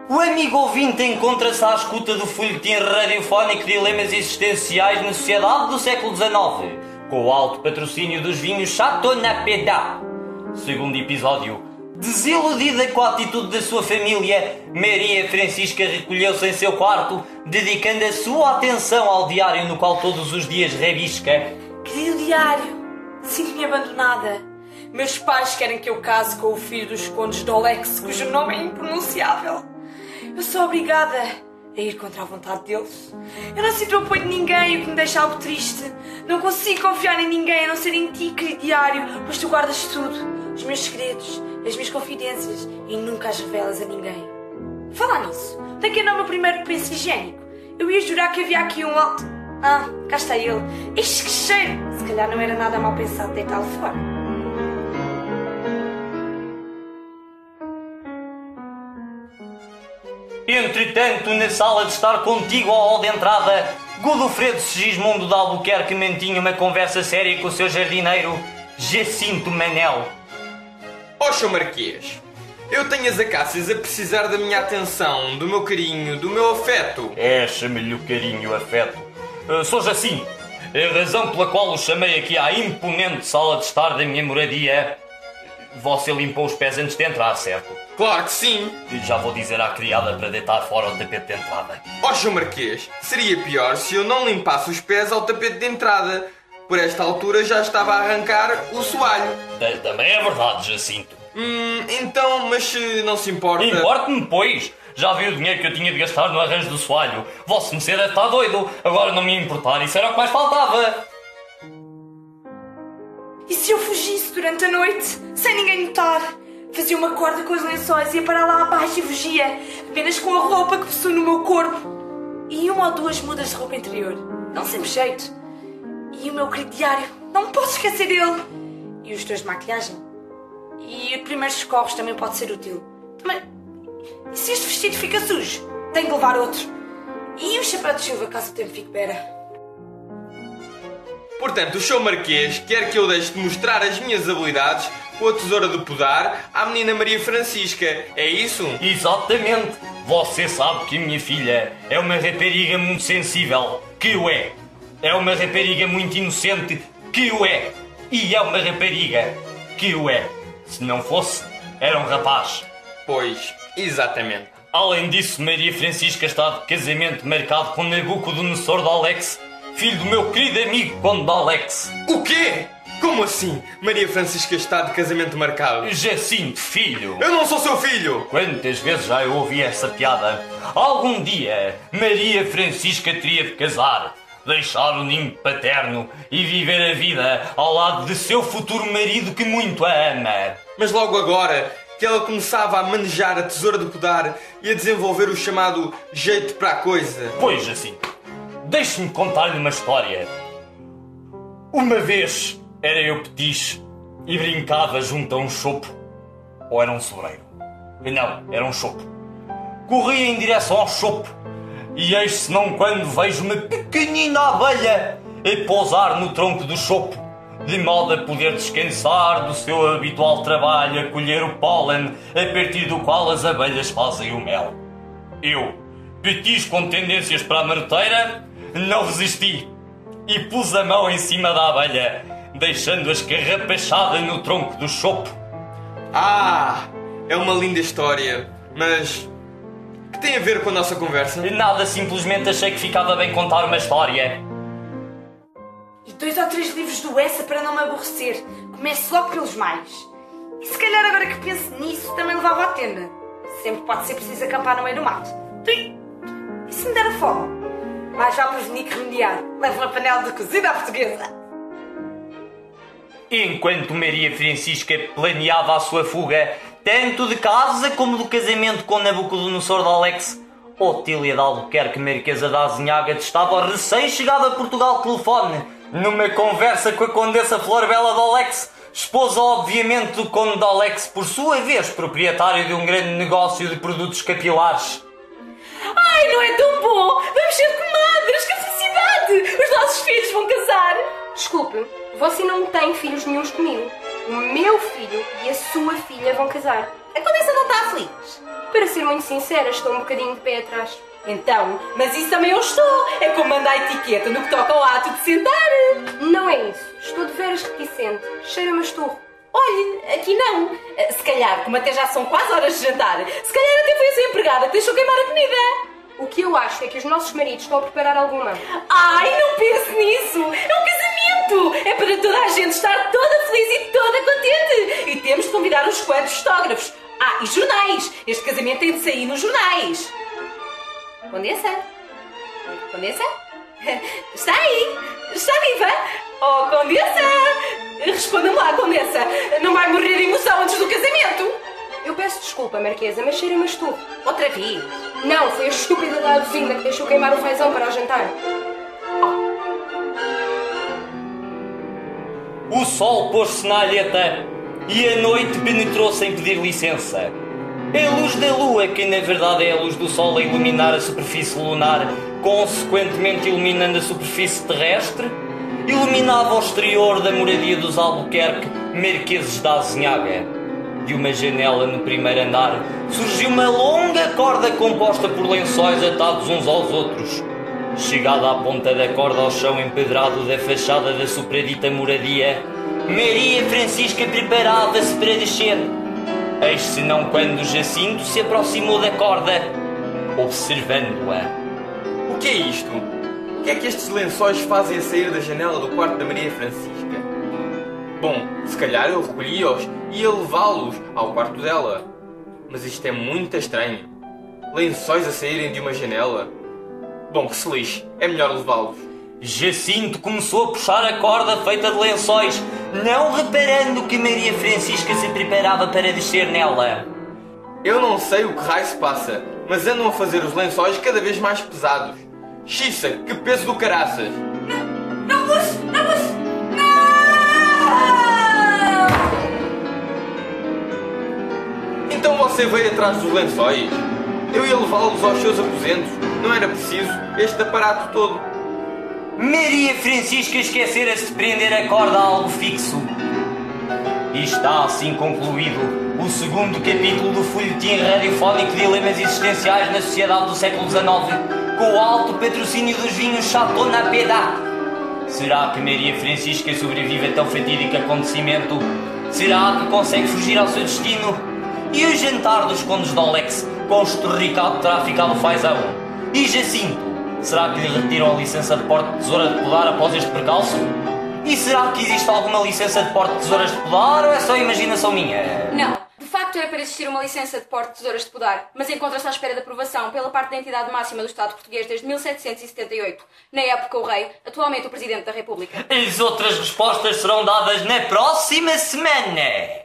O amigo ouvinte encontra-se à escuta do folhetim radiofónico Dilemas Existenciais na Sociedade do século XIX, com o alto patrocínio dos vinhos Chateau Napéda. Segundo episódio. Desiludida com a atitude da sua família, Maria Francisca recolheu-se em seu quarto, dedicando a sua atenção ao diário no qual todos os dias rabisca. Querido diário, sinto-me abandonada. Meus pais querem que eu case com o filho dos condes Dolex, cujo nome é impronunciável. Eu sou obrigada a ir contra a vontade deles. Eu não sinto o apoio de ninguém, o que me deixa algo triste. Não consigo confiar em ninguém, a não ser em ti, querido diário, pois tu guardas tudo. Os meus segredos, as minhas confidências, e nunca as revelas a ninguém. Falar nisso, tem que ir no meu primeiro penso higiênico. Eu ia jurar que havia aqui um alto... Ah, cá está ele. Ixi, que cheiro! Se calhar não era nada mal pensado deitá-lo fora. Entretanto, na sala de estar contigo ao hall de entrada, Godofredo Sigismundo de Albuquerque mantinha uma conversa séria com o seu jardineiro, Jacinto Manel. Ó Sr. Marquês, eu tenho as acácias a precisar da minha atenção, do meu carinho, do meu afeto. Chame-lhe o carinho e o afeto. Sou Jacinto. A razão pela qual o chamei aqui à imponente sala de estar da minha moradia... Você limpou os pés antes de entrar, certo? Claro que sim. Já vou dizer à criada para deitar fora o tapete de entrada. Ó Sr. Marquês, seria pior se eu não limpasse os pés ao tapete de entrada. Por esta altura já estava a arrancar o soalho. Também é verdade, Jacinto. Então, mas se não se importa... Importe-me, pois. Já viu o dinheiro que eu tinha de gastar no arranjo do soalho. Vosso Mercê deve estar doido. Agora não me importar, isso era o que mais faltava. E se eu fugisse durante a noite, sem ninguém notar? Fazia uma corda com os lençóis, ia para lá abaixo e fugia, apenas com a roupa que possuo no meu corpo. E uma ou duas mudas de roupa interior. Não sempre jeito. E o meu querido diário, não me posso esquecer dele. E os teus de maquilhagem. E primeiros socorros também pode ser útil. Também... E se este vestido fica sujo? Tenho que levar outro. E o chapéu de chuva, caso o tempo fique bera. Portanto, o Sr. Marquês quer que eu deixe de mostrar as minhas habilidades com a tesoura de podar à menina Maria Francisca. É isso? Exatamente. Você sabe que a minha filha é uma rapariga muito sensível. Que o é. É uma rapariga muito inocente. Que o é. E é uma rapariga. Que o é. Se não fosse, era um rapaz. Pois, exatamente. Além disso, Maria Francisca está de casamento marcado com Nabucodonosor de Alex, filho do meu querido amigo Conde de Alex. O quê? Como assim? Maria Francisca está de casamento marcado? Jacinto, filho. Eu não sou seu filho! Quantas vezes já eu ouvi essa piada? Algum dia, Maria Francisca teria de casar, deixar o ninho paterno e viver a vida ao lado de seu futuro marido que muito a ama. Mas logo agora que ela começava a manejar a tesoura de podar e a desenvolver o chamado jeito para a coisa. Pois, Jacinto. Deixe-me contar-lhe uma história. Uma vez era eu petiche e brincava junto a um chopo. Ou era um sobreiro? Não, era um chopo. Corria em direção ao chopo e eis-se não quando vejo uma pequenina abelha a pousar no tronco do chopo, de modo a poder descansar do seu habitual trabalho a colher o pólen, a partir do qual as abelhas fazem o mel. Eu, petiche com tendências para a maroteira, não resisti e pus a mão em cima da abelha, deixando-a escarrapachada no tronco do chopo. Ah, é uma linda história, mas que tem a ver com a nossa conversa? Nada, simplesmente achei que ficava bem contar uma história. E 2 ou 3 livros do Essa para não me aborrecer. Começo logo pelos mais. E se calhar agora que penso nisso, também levava à tenda. Sempre pode ser preciso acampar no meio do mato. E se me der a fome? Mais vale prevenir que remediar. Levo uma panela de cozida à portuguesa. Enquanto Maria Francisca planeava a sua fuga, tanto de casa como do casamento com Nabucodonosor de Alex, Otília de Albuquerque, Marquesa da Azinhaga, estava recém-chegada a Portugal ao telefone, numa conversa com a Condessa Florbela de Alex, esposa obviamente do Conde de Alex, por sua vez proprietário de um grande negócio de produtos capilares. Ai, não é tão bom! Vamos ser comadres! Que felicidade! Os nossos filhos vão casar! Desculpe, você não tem filhos nenhuns comigo. O meu filho e a sua filha vão casar. A Condessa não está a feliz? Para ser muito sincera, estou um bocadinho de pé atrás. Então, mas isso também eu estou. É como anda a etiqueta no que toca ao ato de sentar. Não é isso. Estou de veras reticente. Cheira-me a esturro. Olhe, aqui não. Se calhar, como até já são quase horas de jantar, se calhar até foi a sua empregada que deixou queimar a comida. O que eu acho é que os nossos maridos estão a preparar alguma. Ai, não pense nisso! É um casamento! É para toda a gente estar toda feliz e toda contente! E temos de convidar uns quantos fotógrafos. Ah, e jornais! Este casamento tem de sair nos jornais. Condessa? Condessa? Está aí! Está viva? Oh, Condessa! Responda-me lá, Condessa! Não vai morrer de emoção antes do casamento? Eu peço desculpa, Marquesa, mas cheira-me a esturro. Outra vez? Não, foi a estúpida da vizinha que deixou queimar o fazão para o jantar. O sol pôs-se na alheta e a noite penetrou sem pedir licença. É a luz da lua, que na verdade é a luz do sol, a iluminar a superfície lunar, consequentemente iluminando a superfície terrestre, iluminava o exterior da moradia dos Albuquerque, Marqueses da Azinhaga. De uma janela no primeiro andar surgiu uma longa corda composta por lençóis atados uns aos outros. Chegada à ponta da corda ao chão empedrado da fachada da supradita moradia, Maria Francisca preparava-se para descer. Eis-se não quando Jacinto se aproximou da corda, observando-a. O que é isto? O que é que estes lençóis fazem a sair da janela do quarto da Maria Francisca? Bom, se calhar eu recolhi-os e ia levá-los ao quarto dela. Mas isto é muito estranho. Lençóis a saírem de uma janela. Bom, que se lixe. É melhor levá-los. Jacinto começou a puxar a corda feita de lençóis, não reparando que Maria Francisca se preparava para descer nela. Eu não sei o que raio se passa, mas andam a fazer os lençóis cada vez mais pesados. Xiça, que peso do caraças! Não puxe! Não puxe! Então você veio atrás dos lençóis? Eu ia levá-los aos seus aposentos. Não era preciso este aparato todo. Maria Francisca esquecera-se de prender a corda a algo fixo. E está assim concluído o segundo capítulo do folhetim radiofónico Dilemas Existenciais na Sociedade do século XIX, com o alto patrocínio dos vinhos Chateau na Piedade. Será que Maria Francisca sobrevive a tão fatídico acontecimento? Será que consegue fugir ao seu destino? E o jantar dos condes de Olex com o estorricado terá ficado fazão? E Jacinto? Será que lhe retiram a licença de porte de tesoura de podar após este percalço? E será que existe alguma licença de porte de tesouras de podar ou é só imaginação minha? Não. De facto era para existir uma licença de porte de tesouras de podar, mas encontra-se à espera de aprovação pela parte da entidade máxima do Estado português desde 1778. Na época o rei, atualmente o Presidente da República. As outras respostas serão dadas na próxima semana.